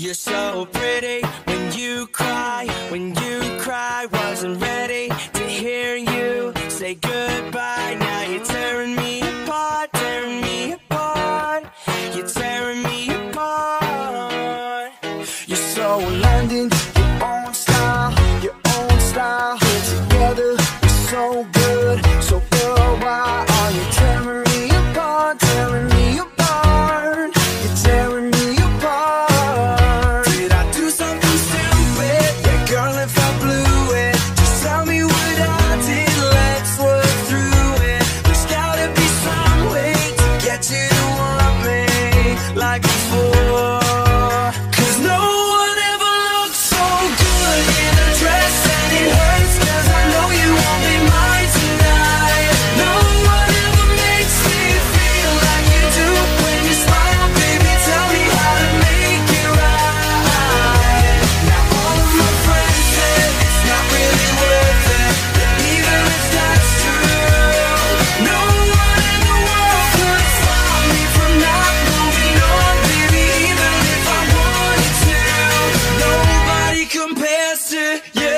You're so pretty when you cry, wasn't ready to hear you say goodbye. Now you're tearing me apart, you're tearing me apart. You're so London, your own style, put together, you're so good, why are you tearing me apart, tearing me apart, you're tearing me apart. Did I do something stupid? Yeah, girl, if I blew it, just tell me what I did, let's work through it. There's gotta be some way to get you to want me like before. Cause no one ever looked so good in a dress, and it hurts cause I know you won't be mine tonight. No one ever makes me feel like you do when you smile, baby, tell me how to make it right. Now all of my friends said it's not really worth it, even if that's true. No one in the world could stop me from not moving on, baby, even if I wanted to. Nobody compares to you.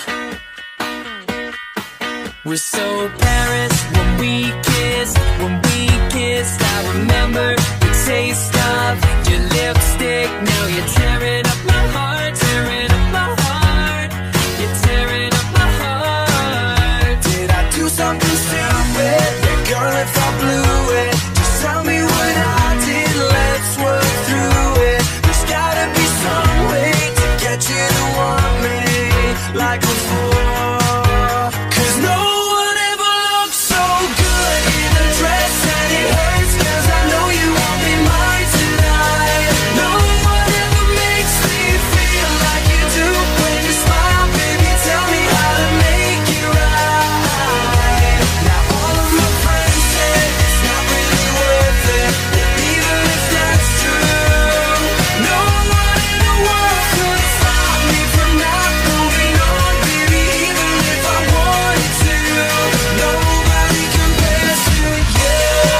We're so Paris when we kissed. I remember the taste of your lipstick. Now you're tearing up my heart, tearing up my heart. You're tearing up my heart. Did I do something stupid? Yeah, girl, if I blew it, just tell me what I did, let's work through it. There's gotta be some way to get you to want me like before. Cause no one ever looked so good in a dress, and it hurts cause I know you won't be mine tonight. No one ever makes me feel like you do when you smile, baby, tell me how to make it right. Now all of my friends say it's not really worth it, even if that's true. No one in the world could stop me from not moving on, baby, even if I wanted to. Nobody compares to you.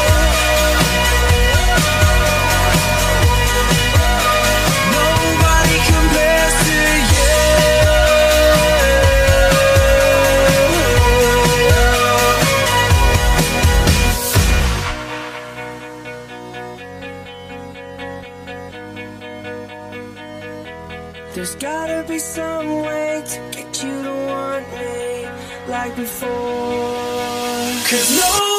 Nobody compares to you. There's gotta be some way to get you to want me like before. Cause no